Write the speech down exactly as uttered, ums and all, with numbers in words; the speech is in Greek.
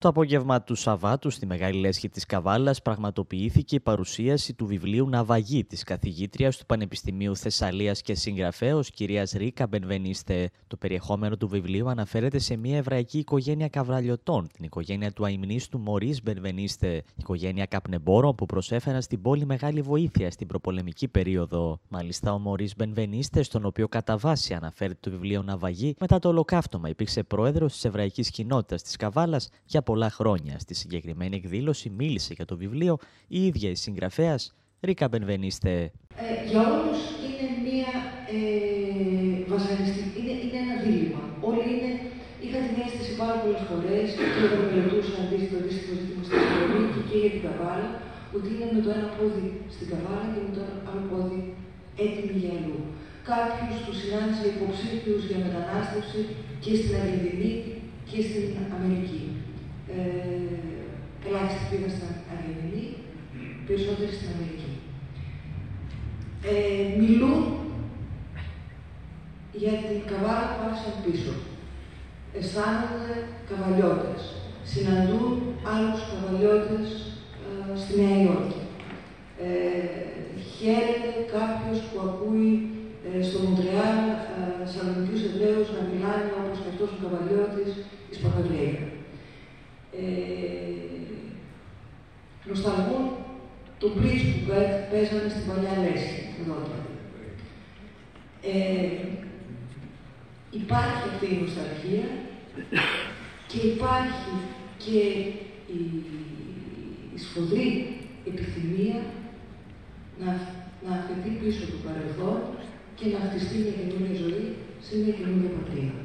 Το απόγευμα του Σαββάτου στη Μεγάλη Λέσχη της Καβάλας πραγματοποιήθηκε η παρουσίαση του βιβλίου «Ναυαγή» της καθηγήτριας του Πανεπιστημίου Θεσσαλίας και συγγραφέως κυρίας Ρίκα Μπενβενίστε. Το περιεχόμενο του βιβλίου αναφέρεται σε μια εβραϊκή οικογένεια καβραλιωτών, την οικογένεια του αιμνίστου Μωρίς Μπενβενίστε, οικογένεια καπνεμπόρων που προσέφεραν στην πόλη μεγάλη βοήθεια στην προπολεμική περίοδο. Μάλιστα, ο Μωρίς Μπενβενίστε, στον οποίο κατά βάση αναφέρεται το βιβλίο «Ναυαγή», μετά το ολοκαύτωμα υπήρξε πρόεδρος της εβραϊκής κοινότητας της Καβάλας για πολλά χρόνια. Στη συγκεκριμένη εκδήλωση μίλησε για το βιβλίο η ίδια η συγγραφέας Ρίκα Μπενβενίστε. Ε, για όλους είναι μία ε, βασανιστική, είναι, είναι ένα δίλημμα. Όλοι είναι, είχα την αίσθηση πάρα πολλές φορές και όταν μελετούσα αντίστοιχο αντίστοιχο ζήτημα στη Θεσσαλονίκη και για την Καβάλα, ότι είναι με το ένα πόδι στην Καβάλα και με το άλλο πόδι έτοιμοι για αλλού. Κάποιους τους συνάντησα υποψήφιους για μετανάστευση και στην Αργεντινή και στην Αμερική. Ε, ελάχιστοι πήγαν στην Αργεντινή, περισσότεροι στην Αμερική. Ε, μιλούν για την Καβάλα που άφησαν πίσω. Αισθάνονται καβαλιώτες. Συναντούν άλλους καβαλιώτες ε, στη Νέα Υόρκη. Ε, χαίρεται κάποιος που ακούει ε, στο Μοντρεάλ ε, Σαλονικούς Εβραίους να μιλάνε όπως και αυτός ο καβαλιώτης της Παπαγγέλια. Ε, νοσταλγούν τον μπριτζ που παίζανε στην παλιά Λέσχη, εδώ. Ε, υπάρχει αυτή η νοσταλγία και υπάρχει και η, η σφοδρή επιθυμία να, να αφαιθεί πίσω το παρελθόν και να χτιστεί μια καινούργια ζωή σε μια καινούργια πατρίδα.